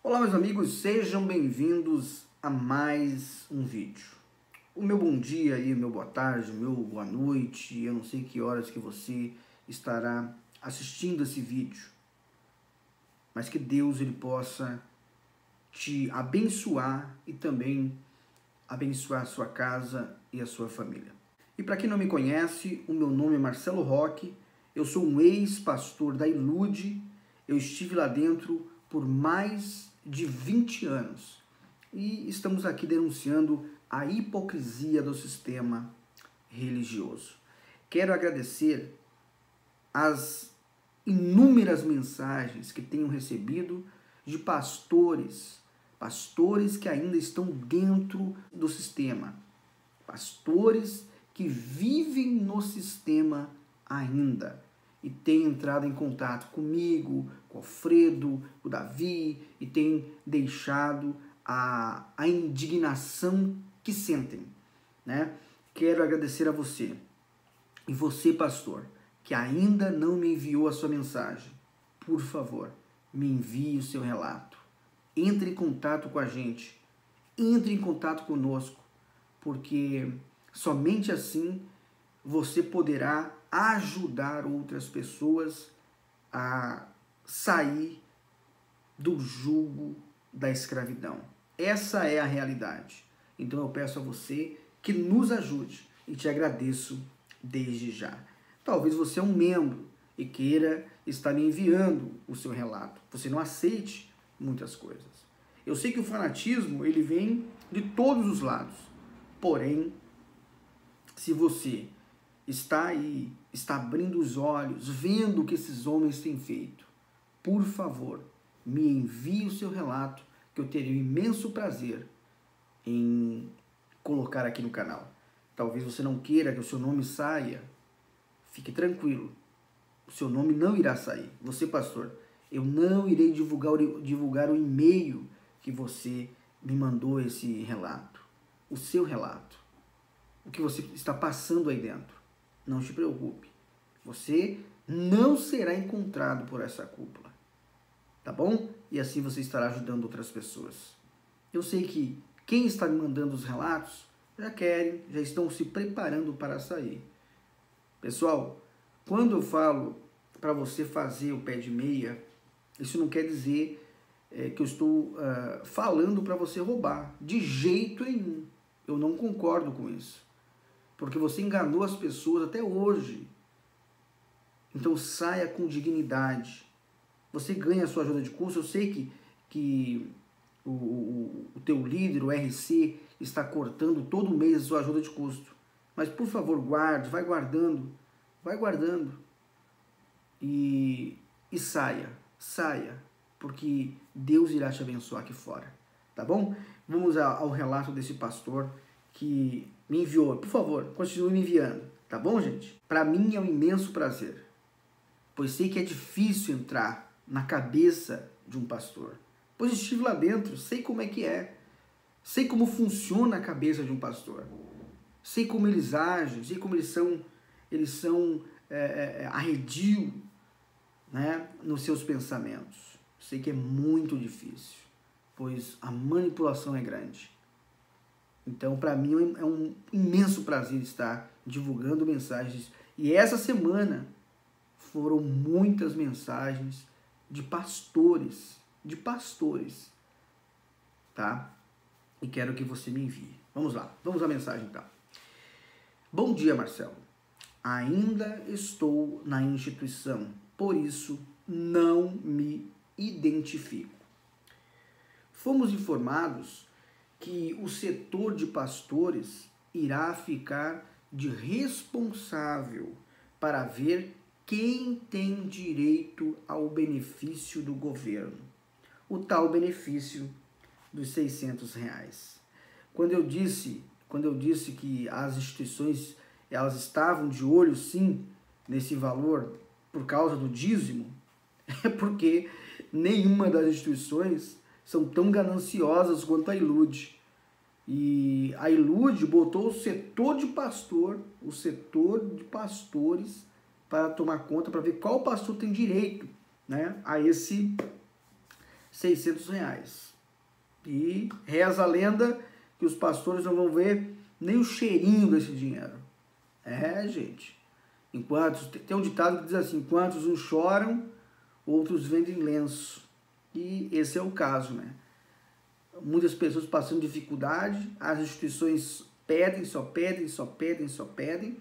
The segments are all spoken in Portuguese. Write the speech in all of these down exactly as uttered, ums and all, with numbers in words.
Olá, meus amigos, sejam bem-vindos a mais um vídeo. O meu bom dia e o meu boa tarde, o meu boa noite, eu não sei que horas que você estará assistindo esse vídeo, mas que Deus ele possa te abençoar e também abençoar a sua casa e a sua família. E para quem não me conhece, o meu nome é Marcelo Roque, eu sou um ex-pastor da Ilude, eu estive lá dentro por mais de vinte anos e estamos aqui denunciando a hipocrisia do sistema religioso. Quero agradecer as inúmeras mensagens que tenho recebido de pastores, pastores que ainda estão dentro do sistema, pastores que vivem no sistema ainda e têm entrado em contato comigo, com o Alfredo, com o Davi e têm deixado a, a indignação que sentem, né? Quero agradecer a você e você, pastor, que ainda não me enviou a sua mensagem. Por favor, me envie o seu relato. Entre em contato com a gente. Entre em contato conosco, porque somente assim você poderá ajudar outras pessoas a sair do jugo da escravidão. Essa é a realidade. Então eu peço a você que nos ajude e te agradeço desde já. Talvez você é um membro e queira estar me enviando o seu relato. Você não aceite muitas coisas. Eu sei que o fanatismo ele vem de todos os lados. Porém, se você está aí, está abrindo os olhos, vendo o que esses homens têm feito, por favor, me envie o seu relato, que eu terei um imenso prazer em colocar aqui no canal. Talvez você não queira que o seu nome saia, fique tranquilo, o seu nome não irá sair. Você, pastor, eu não irei divulgar o, divulgar o e-mail que você me mandou esse relato, o seu relato, o que você está passando aí dentro. Não se preocupe, você não será encontrado por essa cúpula, tá bom? E assim você estará ajudando outras pessoas. Eu sei que quem está me mandando os relatos já querem, já estão se preparando para sair. Pessoal, quando eu falo para você fazer o pé de meia, isso não quer dizer é, que eu estou uh, falando para você roubar, de jeito nenhum. Eu não concordo com isso. Porque você enganou as pessoas até hoje. Então saia com dignidade. Você ganha a sua ajuda de custo. Eu sei que, que o, o, o teu líder, o R C, está cortando todo mês a sua ajuda de custo. Mas por favor, guarde, vai guardando. Vai guardando. E, e saia, saia. Porque Deus irá te abençoar aqui fora. Tá bom? Vamos ao relato desse pastor que me enviou. Por favor, continue me enviando, tá bom, gente? Para mim é um imenso prazer, pois sei que é difícil entrar na cabeça de um pastor, pois estive lá dentro, sei como é que é, sei como funciona a cabeça de um pastor, sei como eles agem, sei como eles são, eles são é, é, arredio, né, nos seus pensamentos. Sei que é muito difícil, pois a manipulação é grande. Então, para mim, é um imenso prazer estar divulgando mensagens. E essa semana foram muitas mensagens de pastores, de pastores, tá? E quero que você me envie. Vamos lá, vamos à mensagem então. Bom dia, Marcelo. Ainda estou na instituição, por isso não me identifico. Fomos informados que o setor de pastores irá ficar de responsável para ver quem tem direito ao benefício do governo, o tal benefício dos seiscentos reais. Quando eu disse, quando eu disse que as instituições elas estavam de olho sim nesse valor por causa do dízimo, é porque nenhuma das instituições são tão gananciosas quanto a Ilude. E a Ilude botou o setor de pastor, o setor de pastores, para tomar conta, para ver qual pastor tem direito, né, a esse seiscentos reais. E reza a lenda que os pastores não vão ver nem o cheirinho desse dinheiro. É, gente. Enquanto, tem um ditado que diz assim, enquanto uns choram, outros vendem lenço. E esse é o caso, né? Muitas pessoas passando dificuldade, as instituições pedem, só pedem, só pedem, só pedem.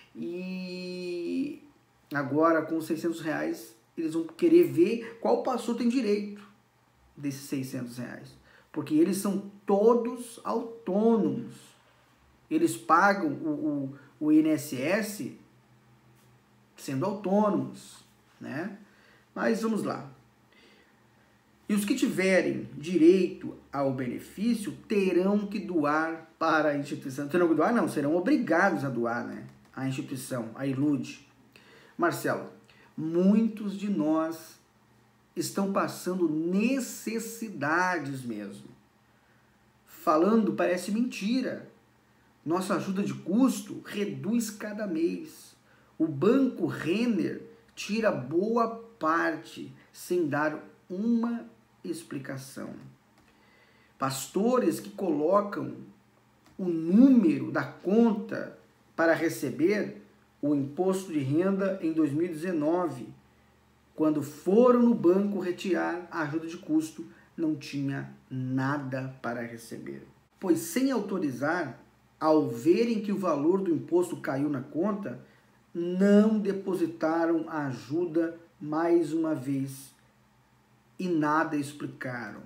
E agora, com os seiscentos reais, eles vão querer ver qual pastor tem direito desses seiscentos reais. Porque eles são todos autônomos. Eles pagam o, o, o I N S S sendo autônomos, né? Mas vamos lá. E os que tiverem direito ao benefício terão que doar para a instituição. Terão que doar? Não, serão obrigados a doar, né? A instituição, a ILUD. Marcelo, muitos de nós estão passando necessidades mesmo. Falando parece mentira. Nossa ajuda de custo reduz cada mês. O Banco Renner tira boa parte sem dar uma explicação. Pastores que colocam o número da conta para receber o imposto de renda em dois mil e dezenove, quando foram no banco retirar a ajuda de custo, não tinha nada para receber. Pois sem autorizar, ao verem que o valor do imposto caiu na conta, não depositaram a ajuda mais uma vez e nada explicaram.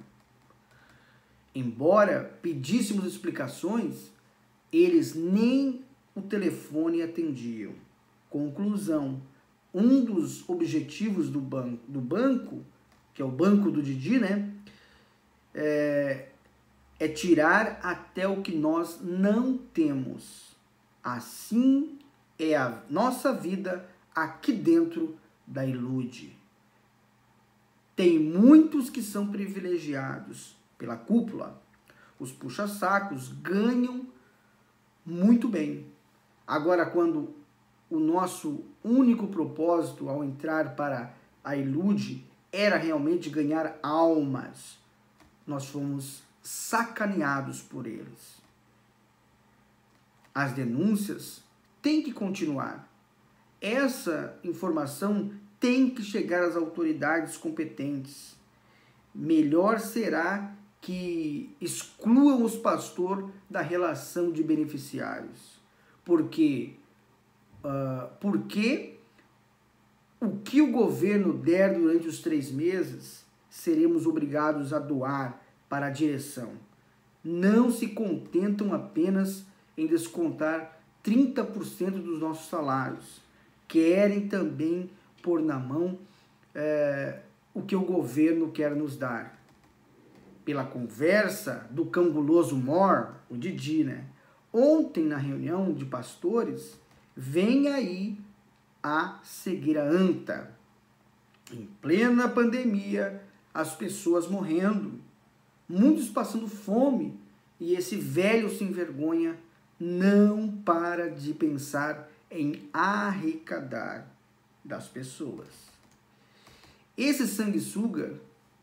Embora pedíssemos explicações, eles nem o telefone atendiam. Conclusão, um dos objetivos do banco, do banco que é o banco do Didi, né, é, é tirar até o que nós não temos. Assim é a nossa vida aqui dentro da ILUD. Tem muitos que são privilegiados pela cúpula. Os puxa-sacos ganham muito bem. Agora, quando o nosso único propósito ao entrar para a ILUD era realmente ganhar almas, nós fomos sacaneados por eles. As denúncias têm que continuar. Essa informação tem que chegar às autoridades competentes. Melhor será que excluam os pastores da relação de beneficiários. Porque, uh, porque o que o governo der durante os três meses, seremos obrigados a doar para a direção. Não se contentam apenas em descontar trinta por cento dos nossos salários. Querem também pôr na mão é, o que o governo quer nos dar. Pela conversa do canguloso Mor, o Didi, né? Ontem, na reunião de pastores, vem aí a cegueira anta. Em plena pandemia, as pessoas morrendo, muitos passando fome, e esse velho sem vergonha não para de pensar em arrecadar das pessoas. Esse sanguessuga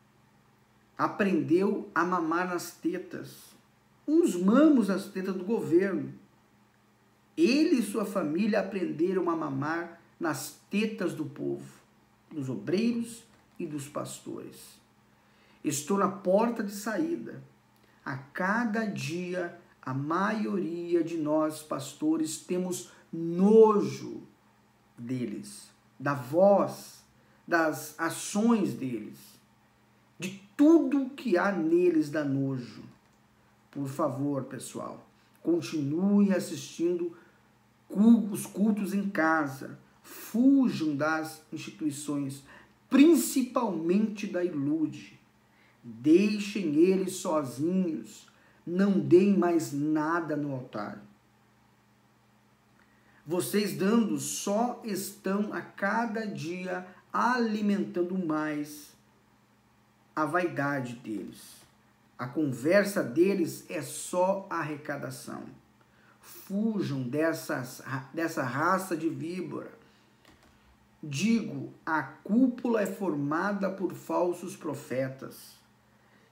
aprendeu a mamar nas tetas, uns mamos nas tetas do governo. Ele e sua família aprenderam a mamar nas tetas do povo, dos obreiros e dos pastores. Estou na porta de saída. A cada dia, a maioria de nós, pastores, temos nojo deles, da voz, das ações deles, de tudo que há neles dá nojo. Por favor, pessoal, continue assistindo os cultos em casa, fujam das instituições, principalmente da ILUD. Deixem eles sozinhos, não deem mais nada no altar. Vocês dando só estão a cada dia alimentando mais a vaidade deles. A conversa deles é só arrecadação. Fujam dessas, dessa raça de víbora. Digo, a cúpula é formada por falsos profetas.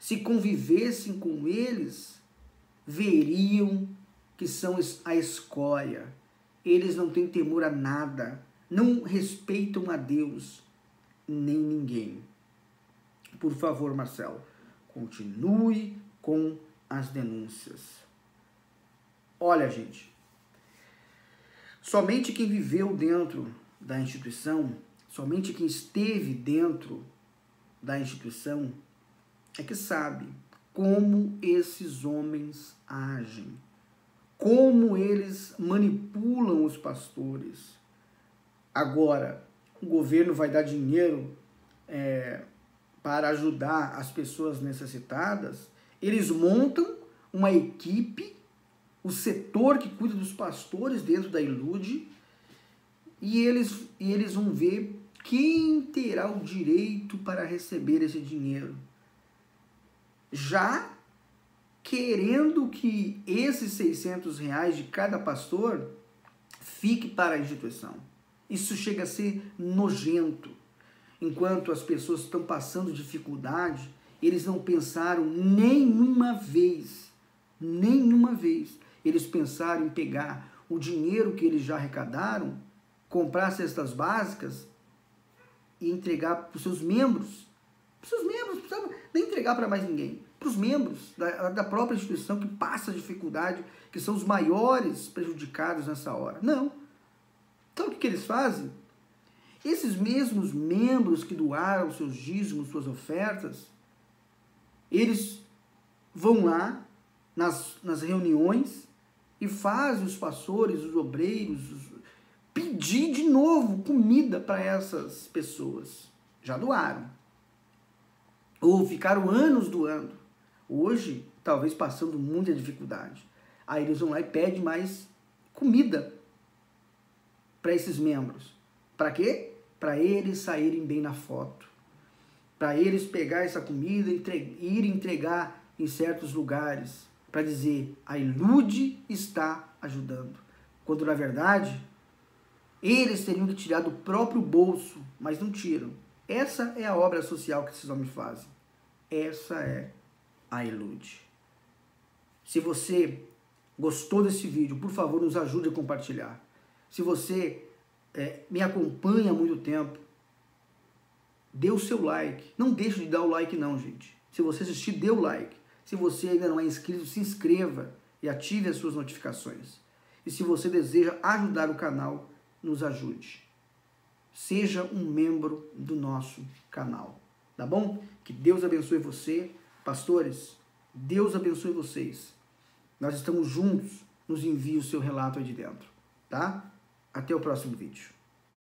se convivessem com eles, veriam que são a escória. Eles não têm temor a nada, não respeitam a Deus, nem ninguém. Por favor, Marcelo, continue com as denúncias. Olha, gente, somente quem viveu dentro da instituição, somente quem esteve dentro da instituição é que sabe como esses homens agem, como eles manipulam os pastores. Agora, o governo vai dar dinheiro é, para ajudar as pessoas necessitadas, eles montam uma equipe, o setor que cuida dos pastores dentro da Ilude, e eles, e eles vão ver quem terá o direito para receber esse dinheiro, já querendo que esses seiscentos reais de cada pastor fique para a instituição. Isso chega a ser nojento. Enquanto as pessoas estão passando dificuldade, eles não pensaram nenhuma vez, nenhuma vez, eles pensaram em pegar o dinheiro que eles já arrecadaram, comprar cestas básicas e entregar para os seus membros. Para os seus membros, não precisava nem entregar para mais ninguém. Para os membros da, da própria instituição que passa dificuldade, que são os maiores prejudicados nessa hora. Não. Então o que, que eles fazem? Esses mesmos membros que doaram seus dízimos, suas ofertas, eles vão lá nas, nas reuniões e fazem os pastores, os obreiros, os, pedir de novo comida para essas pessoas. Já doaram. Ou ficaram anos doando. Hoje, talvez passando muita dificuldade. Aí eles vão lá e pedem mais comida para esses membros. Para quê? Para eles saírem bem na foto. Para eles pegar essa comida e entre... ir entregar em certos lugares. Para dizer, a Ilude está ajudando. Quando, na verdade, eles teriam que tirar do próprio bolso, mas não tiram. Essa é a obra social que esses homens fazem. Essa é a Ilude. Se você gostou desse vídeo, por favor, nos ajude a compartilhar. Se você é, me acompanha há muito tempo, dê o seu like. Não deixe de dar o like não, gente. Se você assistir, dê o like. Se você ainda não é inscrito, se inscreva e ative as suas notificações. E se você deseja ajudar o canal, nos ajude. Seja um membro do nosso canal. Tá bom? Que Deus abençoe você. Pastores, Deus abençoe vocês. Nós estamos juntos. Nos envie o seu relato aí de dentro. Tá? Até o próximo vídeo.